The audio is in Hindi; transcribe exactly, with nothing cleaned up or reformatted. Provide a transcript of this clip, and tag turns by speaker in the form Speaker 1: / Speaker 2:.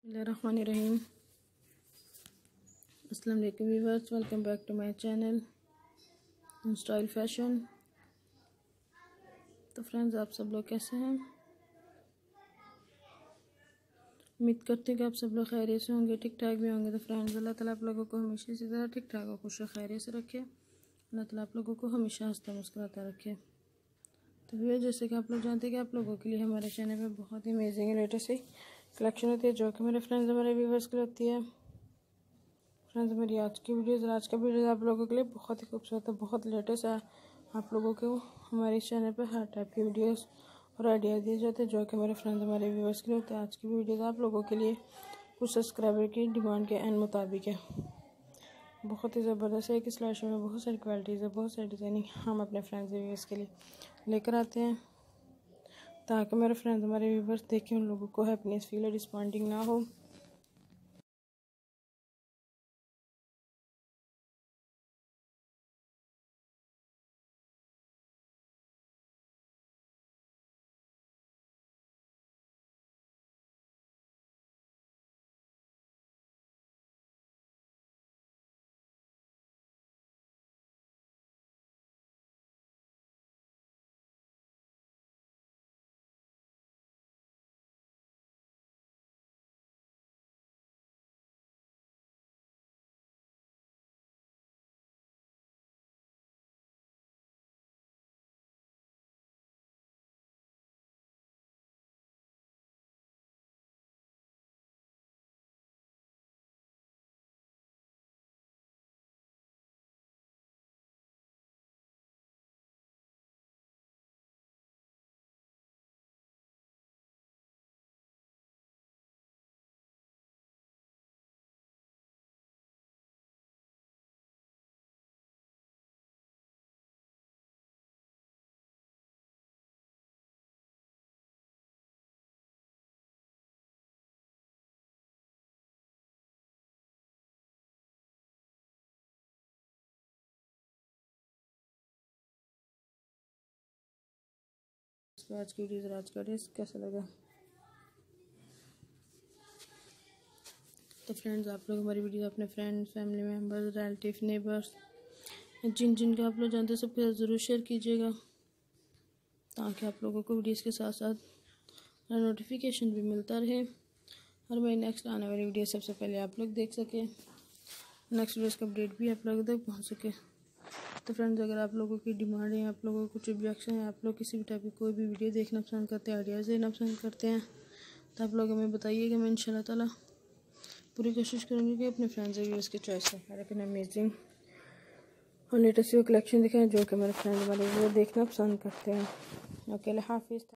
Speaker 1: बिस्मिल्लाहिर्रहमानिर्रहीम। अस्सलाम वालेकुम viewers, welcome back to my channel style fashion. तो फ्रेंड्स, आप सब लोग कैसे हैं? उम्मीद करते हैं कि आप सब लोग खैरियत से होंगे, ठीक ठाक भी होंगे। तो फ्रेंड्स, अल्लाह ताला आप लोगों को हमेशा इसी तरह ठीक ठाक और खुश खैरियत से रखे। अल्लाह ताला आप लोगों को हमेशा हंसता मुस्कुराता रखे। तो व्यूअर्स, जैसे कि आप लोग जानते हैं कि आप लोगों के लिए हमारे चैनल पे बहुत ही अमेजिंग लेटेस्ट ही कलेक्शन होती है, जो कि मेरे फ्रेंड्स हमारे व्यूवर्स के लिए होती है। फ्रेंड्स, मेरी आज की वीडियोस और आज का वीडियो आप लोगों के लिए बहुत ही खूबसूरत है, बहुत लेटेस्ट है। आप लोगों को हमारे चैनल पर हर टाइप की वीडियोस और आइडिया दिए जाते हैं, जो कि मेरे फ्रेंड्स हमारे व्यूवर्स के लिए होते हैं। आज की वीडियोस आप लोगों के लिए कुछ सब्सक्राइबर की डिमांड के एंड मुताबिक है। बहुत ही ज़बरदस्त है कि स्लैश में बहुत सारी क्वालिटीज़ है, बहुत सारी डिज़ाइनिंग हम अपने फ्रेंड्स व्यूवर्स के लिए लेकर आते हैं, ताकि मेरे फ्रेंड्स हमारे व्यूवर्स देखें, उन लोगों को हैप्पीनेस फील और डिसपॉइंटिंग ना हो। आज की वीडियो आज का ड्रेस कैसा लगा? तो फ्रेंड्स, आप लोग हमारी वीडियो अपने friends, family members, relative, neighbours, जिन जिन के आप लोग जानते हैं सबके साथ ज़रूर शेयर कीजिएगा, ताकि आप लोगों को वीडियोस के साथ साथ नोटिफिकेशन भी मिलता रहे और मेरी नेक्स्ट आने वाली वीडियो सबसे पहले आप लोग देख सकें, नेक्स्ट वीडियोस का अपडेट भी आप लोगों तक पहुँच सके। तो फ्रेंड्स, अगर आप लोगों की डिमांड है, आप लोगों को कुछ ऑब्जेक्शन है, आप लोग किसी भी टाइप की कोई भी वीडियो देखना पसंद करते हैं, आइडियाज़ देना पसंद करते हैं, तो आप लोग हमें बताइएगा। मैं इंशाल्लाह ताला पूरी कोशिश करूँगी कि अपने फ्रेंड्स और व्यूअर्स की चॉइस का हर एक अमेजिंग और लेटेस्ट कलेक्शन दिखाएं, जो कि मेरे फ्रेंड हमारे वो देखना पसंद करते हैं। ओके, अल्लाह हाफिज़।